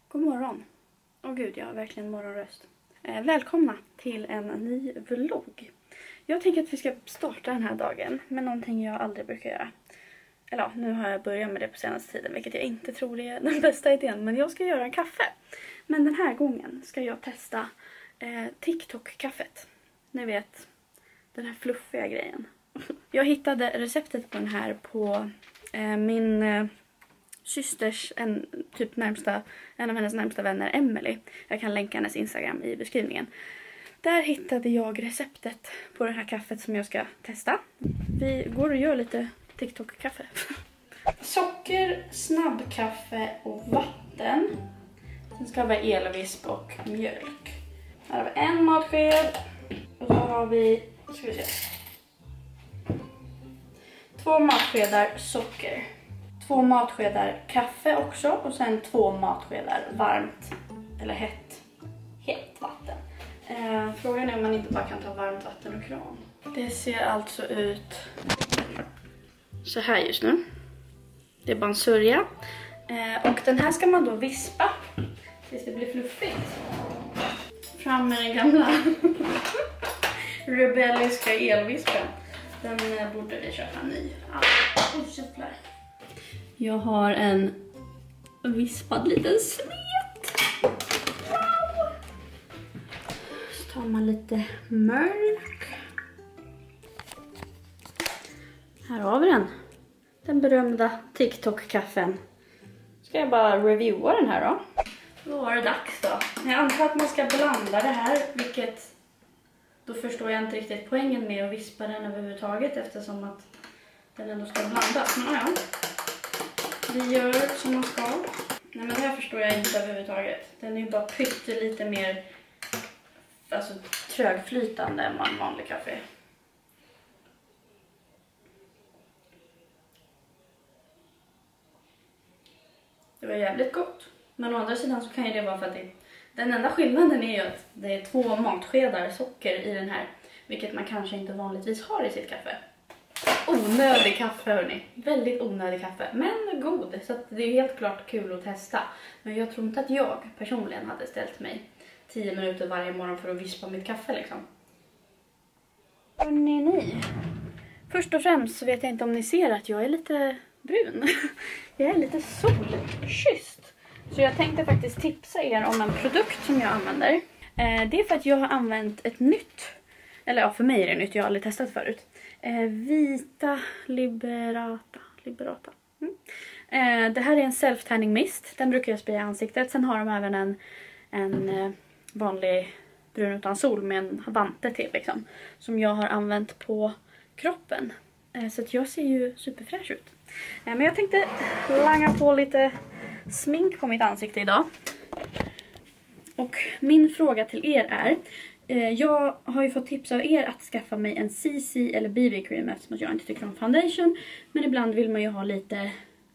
God morgon. Åh gud, jag har verkligen morgonröst. Välkomna till en ny vlogg. Jag tänker att vi ska starta den här dagen med någonting jag aldrig brukar göra. Eller ja, nu har jag börjat med det på senaste tiden, vilket jag inte tror är den bästa idén. Men jag ska göra en kaffe. Men den här gången ska jag testa TikTok-kaffet. Ni vet, den här fluffiga grejen. Jag hittade receptet på den här på min systers, en av hennes närmsta vänner, Emily. Jag kan länka hennes Instagram i beskrivningen. Där hittade jag receptet på det här kaffet som jag ska testa. Vi går och gör lite TikTok-kaffe. Socker, snabbkaffe och vatten. Sen ska vi ha elvisp och mjölk. Här har vi en matsked. Och så har vi, ska vi se, 2 matskedar socker. 2 matskedar kaffe också. Och sen 2 matskedar varmt eller hett vatten. Frågan är om man inte bara kan ta varmt vatten och kran. Det ser alltså ut så här just nu. Det är bara en sörja. Och den här ska man då vispa tills det blir fluffigt. Fram med den gamla rebelliska elvispen. Den borde vi köpa ny. Jag har en vispad liten smet. Wow. Så tar man lite mjölk. Här har vi den. Den berömda TikTok-kaffen. Ska jag bara reviewa den här då? Då var det dags då. Jag antar att man ska blanda det här, vilket då förstår jag inte riktigt poängen med att vispa den överhuvudtaget eftersom att den ändå ska blandas. Men ja, vi gör som man ska. Nej, men det här förstår jag inte överhuvudtaget. Den är ju bara pyttelite mer trögflytande än en vanlig kaffe. Det var jävligt gott. Men å andra sidan så kan ju det vara för att den enda skillnaden är ju att det är 2 matskedar socker i den här. Vilket man kanske inte vanligtvis har i sitt kaffe. Onödig kaffe hörni. Väldigt onödig kaffe. Men god. Så att det är helt klart kul att testa. Men jag tror inte att jag personligen hade ställt mig 10 minuter varje morgon för att vispa mitt kaffe liksom. Hörrni. Först och främst så vet jag inte om ni ser att jag är lite brun. Jag är lite solkysst. Så jag tänkte faktiskt tipsa er om en produkt som jag använder. Det är för att jag har använt ett nytt. Eller ja, för mig är det nytt. Jag har aldrig testat förut. Vita Liberata. Det här är en self-tanning mist. Den brukar jag spraya i ansiktet. Sen har de även en vanlig brun utan sol med en vante till liksom. Som jag har använt på kroppen. Så att jag ser ju superfräsch ut. Men jag tänkte langa på lite smink på mitt ansikte idag. Och min fråga till er är, jag har ju fått tips av er att skaffa mig en CC eller BB-cream eftersom jag inte tycker om foundation. Men ibland vill man ju ha lite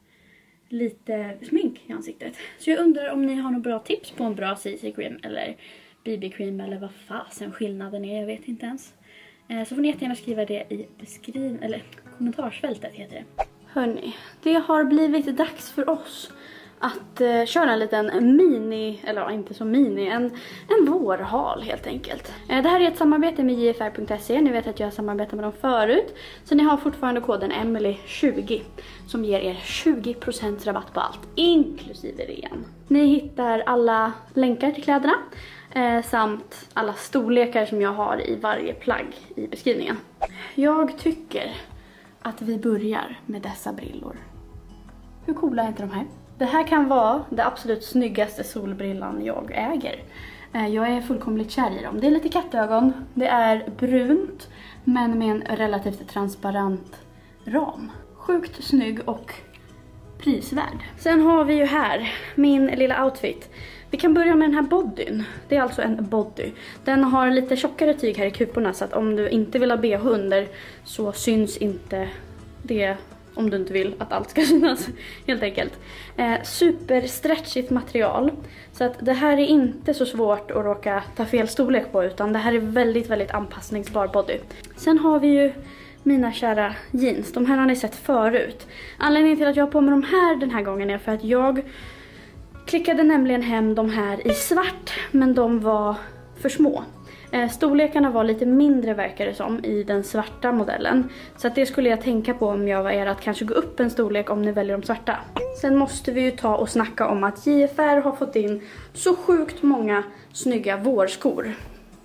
smink i ansiktet. Så jag undrar om ni har några bra tips på en bra CC-cream eller BB-cream eller vad fasen skillnaden är, jag vet inte ens. Så får ni jättegärna skriva det i kommentarsfältet heter det. Hörrni, det har blivit dags för oss att köra en liten eller inte så en vårhal helt enkelt. Det här är ett samarbete med jfr.se. Ni vet att jag har samarbetat med dem förut. Så ni har fortfarande koden Emily20 som ger er 20% rabatt på allt, inklusive ren. Ni hittar alla länkar till kläderna samt alla storlekar som jag har i varje plagg i beskrivningen. Jag tycker att vi börjar med dessa brillor. Hur coola är inte de här? Det här kan vara det absolut snyggaste solbrillan jag äger. Jag är fullkomligt kär i dem. Det är lite kattögon. Det är brunt men med en relativt transparent ram. Sjukt snygg och prisvärd. Sen har vi ju här min lilla outfit. Vi kan börja med den här bodyn. Det är alltså en body. Den har lite tjockare tyg här i kuporna så att om du inte vill ha BH under så syns inte det. Om du inte vill att allt ska synas, helt enkelt. Super stretchigt material. Så att det här är inte så svårt att råka ta fel storlek på. Utan det här är väldigt, väldigt anpassningsbar body. Sen har vi ju mina kära jeans. De här har ni sett förut. Anledningen till att jag har på mig de här den här gången är för att jag Klickade nämligen hem de här i svart, men de var för små. Storlekarna var lite mindre verkar det som i den svarta modellen. Så att det skulle jag tänka på om jag var er, att kanske gå upp en storlek om ni väljer de svarta. Sen måste vi ju ta och snacka om att JFR har fått in så sjukt många snygga vårskor.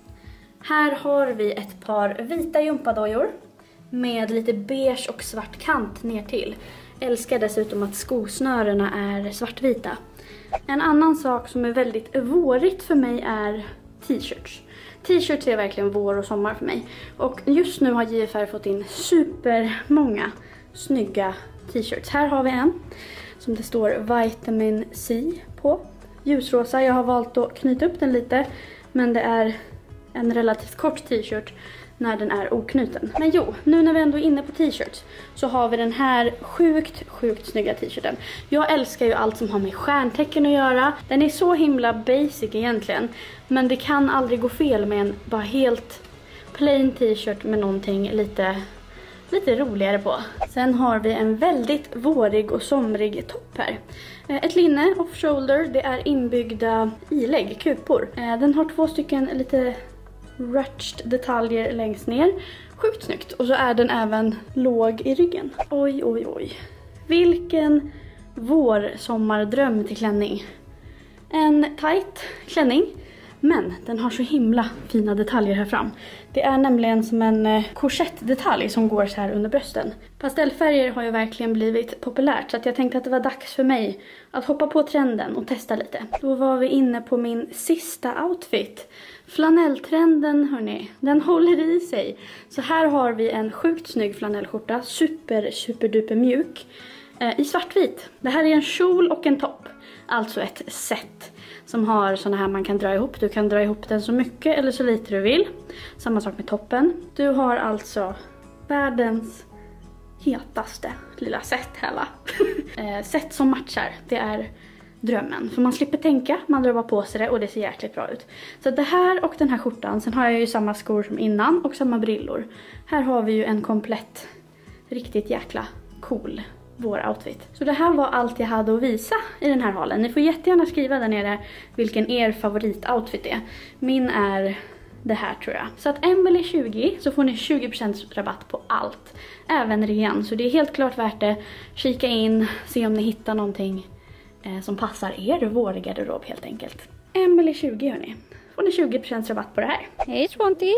Här har vi ett par vita gympadojor med lite beige och svart kant ner till. Älskar dessutom att skosnörena är svartvita. En annan sak som är väldigt vårigt för mig är t-shirts. T-shirts är verkligen vår och sommar för mig. Och just nu har JFR fått in supermånga snygga t-shirts. Här har vi en som det står Vitamin C på. Ljusrosa. Jag har valt att knyta upp den lite, men det är en relativt kort t-shirt när den är oknuten. Men jo, nu när vi ändå är inne på t-shirts så har vi den här sjukt snygga t-shirten. Jag älskar ju allt som har med stjärntecken att göra. Den är så himla basic egentligen, men det kan aldrig gå fel med en bara helt plain t-shirt med någonting lite roligare på. Sen har vi en väldigt vårig och somrig topp här. Ett linne off-shoulder, det är inbyggda ilägg, kupor. Den har 2 stycken lite ruched detaljer längst ner. Sjukt snyggt. Och så är den även låg i ryggen. Oj, oj, oj. Vilken vår-sommardröm till klänning. En tight klänning. Men den har så himla fina detaljer här fram. Det är nämligen som en korsettdetalj som går så här under brösten. Pastellfärger har ju verkligen blivit populärt, så att jag tänkte att det var dags för mig att hoppa på trenden och testa lite. Då var vi inne på min sista outfit. Flanelltrenden, hörni, den håller i sig. Så här har vi en sjukt snygg flanellskjorta, super duper mjuk, i svartvit. Det här är en kjol och en topp, alltså ett set som har såna här man kan dra ihop. Du kan dra ihop den så mycket eller så lite du vill. Samma sak med toppen. Du har alltså världens hetaste lilla set här, va? Set som matchar, det är drömmen. För man slipper tänka, man drar bara på sig det och det ser jäkligt bra ut. Så det här och den här skjortan, sen har jag ju samma skor som innan och samma brillor. Här har vi ju en komplett, riktigt jäkla cool vår outfit. Så det här var allt jag hade att visa i den här halen. Ni får jättegärna skriva där nere vilken er favoritoutfit är. Min är det här tror jag. Så att Emily 20 så får ni 20% rabatt på allt. Även rean. Så det är helt klart värt det. Kika in, se om ni hittar någonting som passar er vårgarderob helt enkelt. Emily 20 hörni. Får ni 20% rabatt på det här. Hej Swanty!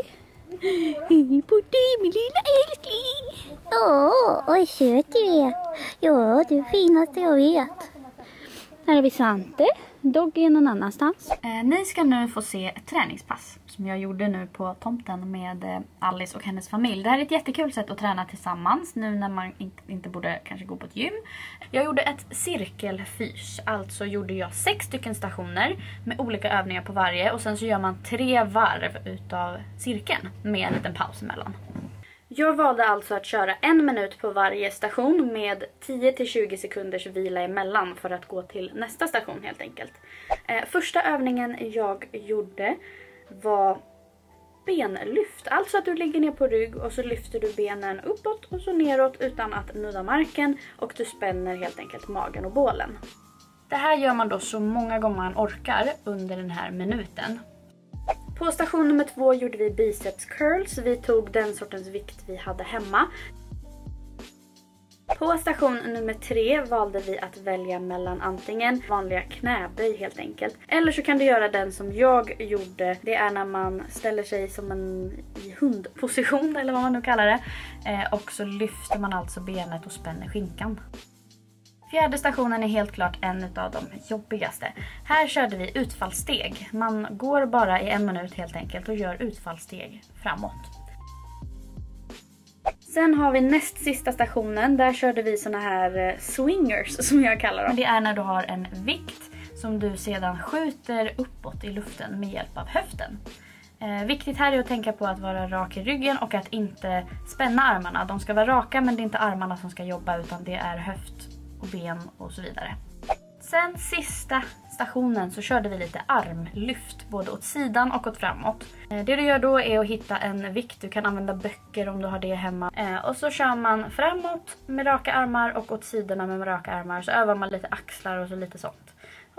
Hej på dig min lilla älskling! Oj söt du är. Ja, du är finaste jag vet. Här har vi Svante. Doggy är någon annanstans. Ni ska nu få se ett träningspass som jag gjorde nu på tomten med Alice och hennes familj. Det här är ett jättekul sätt att träna tillsammans nu när man inte borde kanske gå på ett gym. Jag gjorde ett cirkelfys, alltså gjorde jag 6 stycken stationer med olika övningar på varje och sen så gör man 3 varv utav cirkeln med en liten paus emellan. Jag valde alltså att köra 1 minut på varje station med 10-20 sekunders vila emellan för att gå till nästa station helt enkelt. Första övningen jag gjorde var benlyft. Alltså att du ligger ner på rygg och så lyfter du benen uppåt och så neråt utan att nudda marken och du spänner helt enkelt magen och bålen. Det här gör man då så många gånger man orkar under den här minuten. På station nummer 2 gjorde vi biceps curls. Vi tog den sortens vikt vi hade hemma. På station nummer 3 valde vi att välja mellan antingen vanliga knäböj helt enkelt. Eller så kan du göra den som jag gjorde. Det är när man ställer sig som en i hundposition eller vad man nu kallar det. Och så lyfter man alltså benet och spänner skinkan. Fjärde stationen är helt klart en av de jobbigaste. Här körde vi utfallssteg. Man går bara i 1 minut helt enkelt och gör utfallssteg framåt. Sen har vi näst sista stationen. Där körde vi såna här swingers som jag kallar dem. Det är när du har en vikt som du sedan skjuter uppåt i luften med hjälp av höften. Viktigt här är att tänka på att vara rak i ryggen och att inte spänna armarna. De ska vara raka men det är inte armarna som ska jobba utan det är höft och ben och så vidare. Sen sista stationen så körde vi lite armlyft både åt sidan och åt framåt. Det du gör då är att hitta en vikt. Du kan använda böcker om du har det hemma. Och så kör man framåt med raka armar och åt sidorna med raka armar. Så övar man lite axlar och så lite sånt.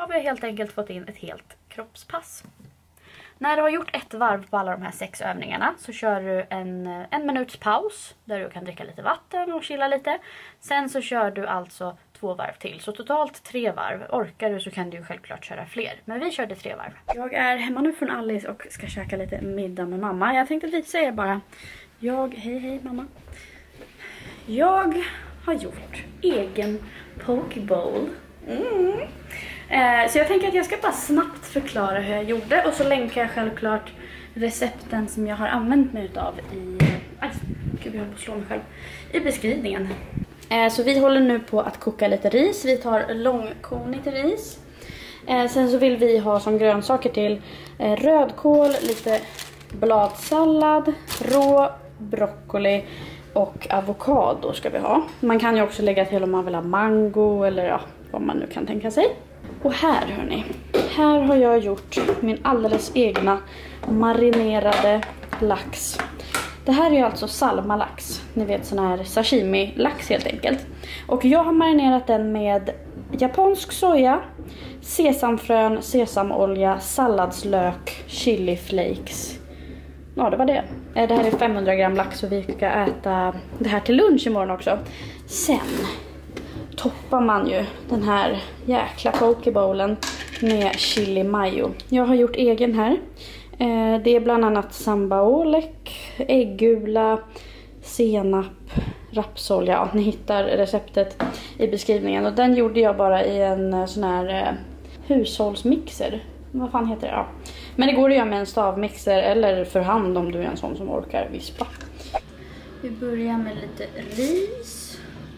har vi helt enkelt fått in ett helt kroppspass. När du har gjort ett varv på alla de här 6 övningarna så kör du en minuts paus där du kan dricka lite vatten och chilla lite. Sen så kör du alltså 2 varv till, så totalt 3 varv. Orkar du så kan du ju självklart köra fler, men vi körde 3 varv. Jag är hemma nu från Alice och ska käka lite middag med mamma. Jag tänkte visa er bara. Hej mamma. Jag har gjort egen pokeball. Så jag tänker att jag ska bara snabbt förklara hur jag gjorde. Och så länkar jag självklart recepten som jag har använt mig utav jag håller på att slå mig själv, i beskrivningen. Så vi håller nu på att koka lite ris. Vi tar långkornigt ris. Sen så vill vi ha som grönsaker till rödkål, lite bladsallad, rå broccoli och avokado ska vi ha. Man kan ju också lägga till om man vill ha mango eller ja, vad man nu kan tänka sig. Och här hörni, här har jag gjort min alldeles egna marinerade lax. Det här är ju alltså salmalax, ni vet sån här sashimi-lax helt enkelt. Och jag har marinerat den med japansk soja, sesamfrön, sesamolja, salladslök, chili flakes. Ja, det var det. Det här är 500 gram lax och vi ska äta det här till lunch imorgon också. Sen toppar man ju den här jäkla pokeballen med chili mayo. Jag har gjort egen här. Det är bland annat sambaolek, äggula, senap, rapsolja. Ja, ni hittar receptet i beskrivningen. Och den gjorde jag bara i en sån här hushållsmixer. Vad fan heter det? Ja. Men det går att göra med en stavmixer eller för hand om du är en sån som orkar vispa. Vi börjar med lite ris.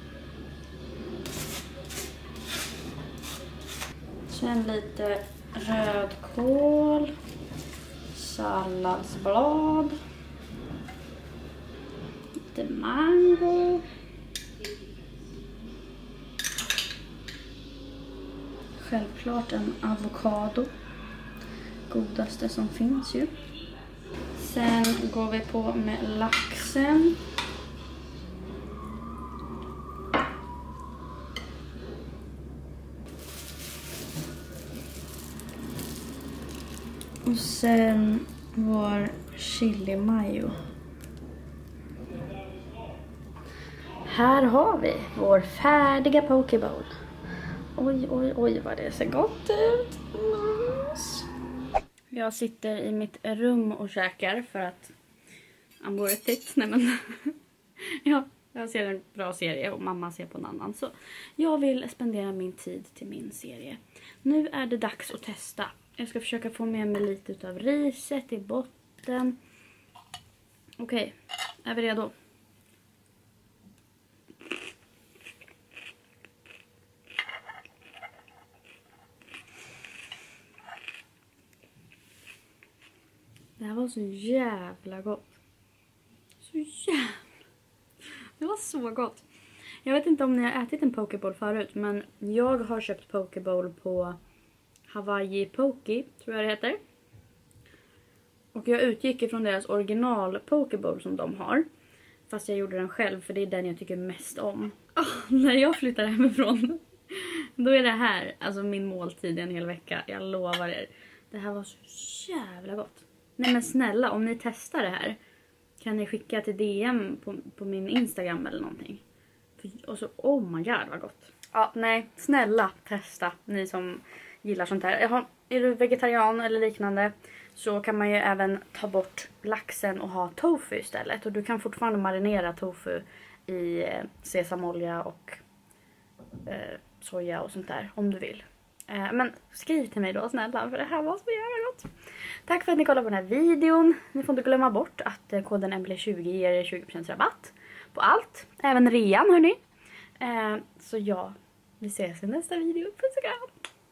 Sen lite rödkål, salladsblad, lite mango, självklart en avokado, godaste som finns ju. Sen går vi på med laxen. Och sen vår chili mayo. Här har vi vår färdiga pokeball. Oj, oj, oj vad det ser gott ut. Jag sitter i mitt rum och käkar för att I'm worth it. Nej men, ja, jag ser en bra serie och mamma ser på en annan. Så jag vill spendera min tid till min serie. Nu är det dags att testa. Jag ska försöka få med mig lite av riset i botten. Okej, är vi redo? Det här var så jävla gott. Det var så gott. Jag vet inte om ni har ätit en pokeball förut, men jag har köpt pokeball på Hawaii Poke, tror jag det heter. Och jag utgick ifrån deras original pokeball som de har. Fast jag gjorde den själv för det är den jag tycker mest om. När jag flyttar hemifrån, då är det här alltså min måltid en hel vecka. Jag lovar er. Det här var så jävla gott. Nej men snälla, om ni testar det här kan ni skicka till DM på min Instagram eller någonting. Och så, oh my god vad gott. Ja, nej, snälla testa, ni som gillar sånt här. Är du vegetarian eller liknande så kan man ju även ta bort laxen och ha tofu istället. Och du kan fortfarande marinera tofu i sesamolja och soja och sånt där om du vill. Men skriv till mig då snälla, för det här var så jävla gott. Tack för att ni kollade på den här videon. Ni får inte glömma bort att koden MBL20 ger er 20% rabatt på allt. Även rean hörni. Så ja, vi ses i nästa video. Puss och kram!